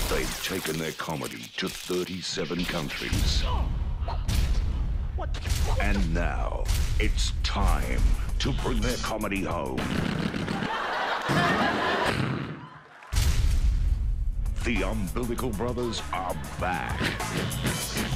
They've taken their comedy to 37 countries. And now, it's time to bring their comedy home. The Umbilical Brothers are back.